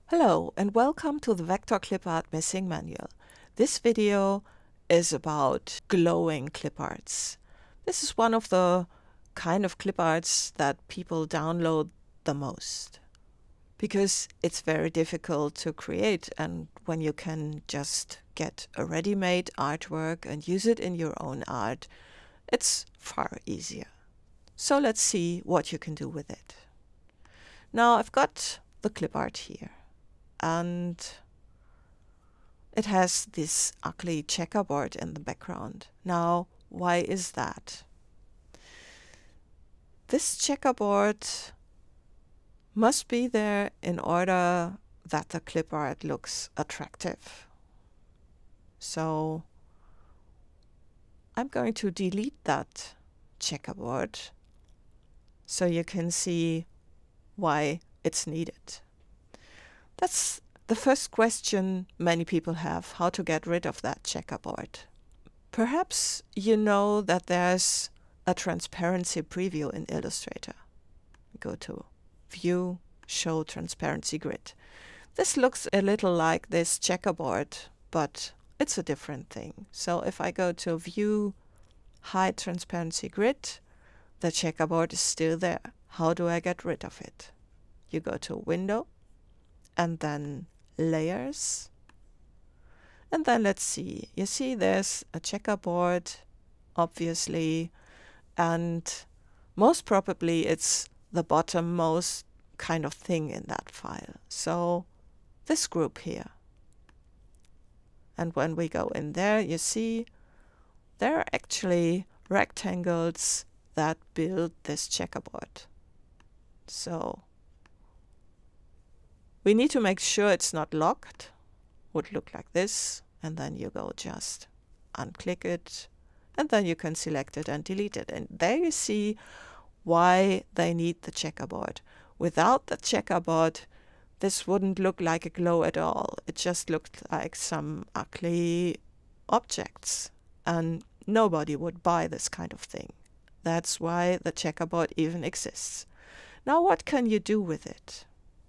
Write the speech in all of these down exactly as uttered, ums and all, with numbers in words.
Hello and welcome to the Vector Clip Art Missing Manual. This video is about glowing clip arts. This is one of the kind of clip arts that people download the most because it's very difficult to create, and when you can just get a ready-made artwork and use it in your own art, it's far easier. So let's see what you can do with it. Now I've got the clip art here. And it has this ugly checkerboard in the background. Now, why is that? This checkerboard must be there in order that the clip art looks attractive. So I'm going to delete that checkerboard so you can see why it's needed. That's the first question many people have, how to get rid of that checkerboard. Perhaps you know that there's a transparency preview in Illustrator. Go to View, Show Transparency Grid. This looks a little like this checkerboard, but it's a different thing. So if I go to View, Hide Transparency Grid, the checkerboard is still there. How do I get rid of it? You go to Window, and then Layers, and then let's see. You see there's a checkerboard, obviously, and most probably it's the bottommost kind of thing in that file. So this group here. And when we go in there, you see there are actually rectangles that build this checkerboard. So we need to make sure it's not locked. Would look like this, and then you go just unclick it, and then you can select it and delete it. And there you see why they need the checkerboard. Without the checkerboard, this wouldn't look like a glow at all. It just looked like some ugly objects, and nobody would buy this kind of thing. That's why the checkerboard even exists. Now what can you do with it?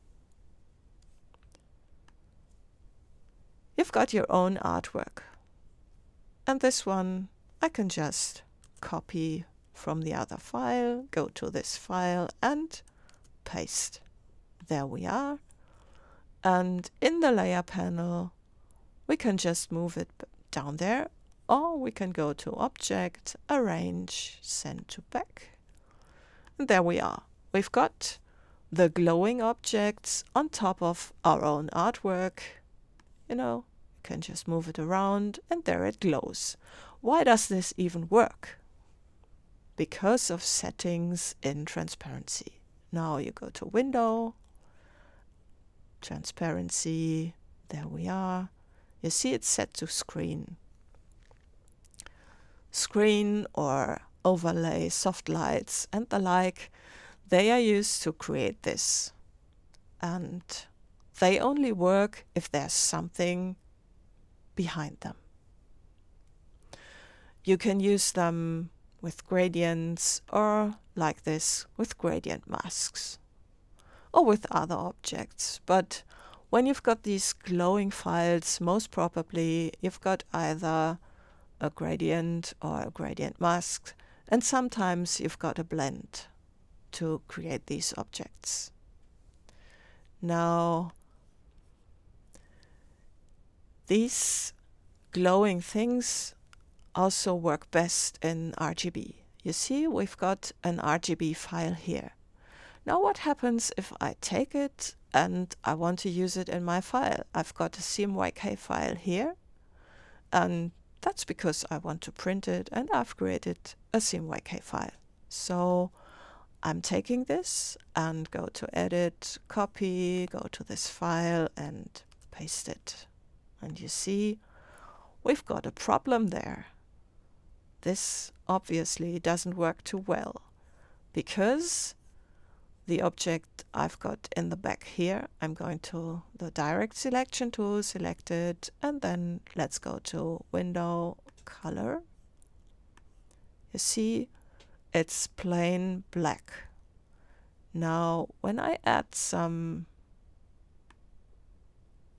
You've got your own artwork, and this one I can just copy from the other file, go to this file and paste. There we are, and in the layer panel we can just move it down there, or we can go to Object, Arrange, Send to Back, and there we are. We've got the glowing objects on top of our own artwork. You know, you can just move it around and there it glows. Why does this even work? Because of settings in transparency. Now you go to Window, Transparency, there we are. You see it's set to Screen. Screen or overlay, soft lights and the like, they are used to create this. And they only work if there's something behind them. You can use them with gradients, or like this with gradient masks, or with other objects. But when you've got these glowing files, most probably you've got either a gradient or a gradient mask, and sometimes you've got a blend to create these objects. Now, these glowing things also work best in R G B. You see, we've got an R G B file here. Now what happens if I take it and I want to use it in my file? I've got a C M Y K file here, and that's because I want to print it, and I've created a C M Y K file. So I'm taking this and go to Edit, Copy, go to this file and paste it. And you see, we've got a problem there. This obviously doesn't work too well, because the object I've got in the back here, I'm going to the Direct Selection tool, select it, and then let's go to Window, Color. You see, it's plain black. Now, when I add some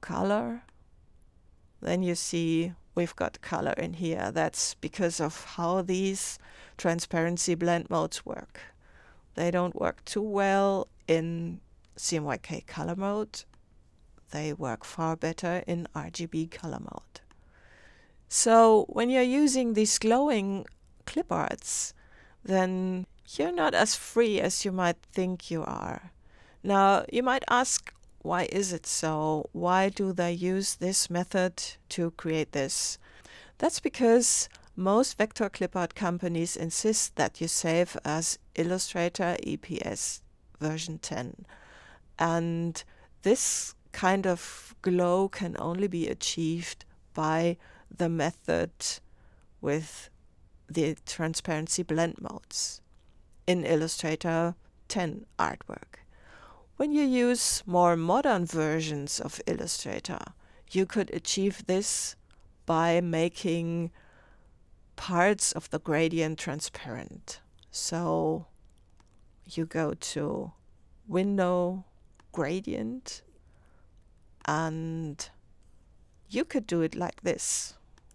color, then you see we've got color in here. That's because of how these transparency blend modes work. They don't work too well in C M Y K color mode. They work far better in R G B color mode. So when you're using these glowing clip arts, then you're not as free as you might think you are. Now, you might ask, why is it so? Why do they use this method to create this? That's because most vector clip art companies insist that you save as Illustrator E P S version ten. And this kind of glow can only be achieved by the method with the transparency blend modes in Illustrator ten artwork. When you use more modern versions of Illustrator, you could achieve this by making parts of the gradient transparent. So you go to Window, Gradient, and you could do it like this.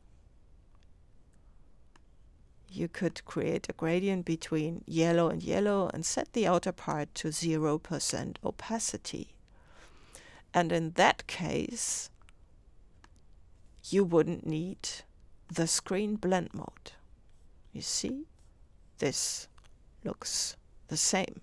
You could create a gradient between yellow and yellow and set the outer part to zero percent opacity. And in that case, you wouldn't need the screen blend mode. You see, this looks the same.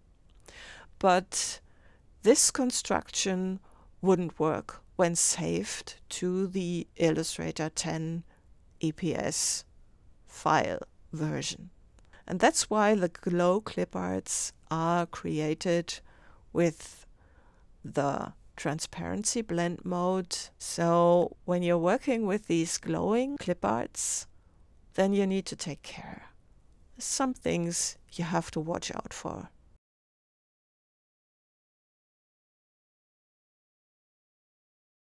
But this construction wouldn't work when saved to the Illustrator ten E P S file version. And that's why the glow clip arts are created with the transparency blend mode. So when you're working with these glowing clip arts, then you need to take care. Some things you have to watch out for.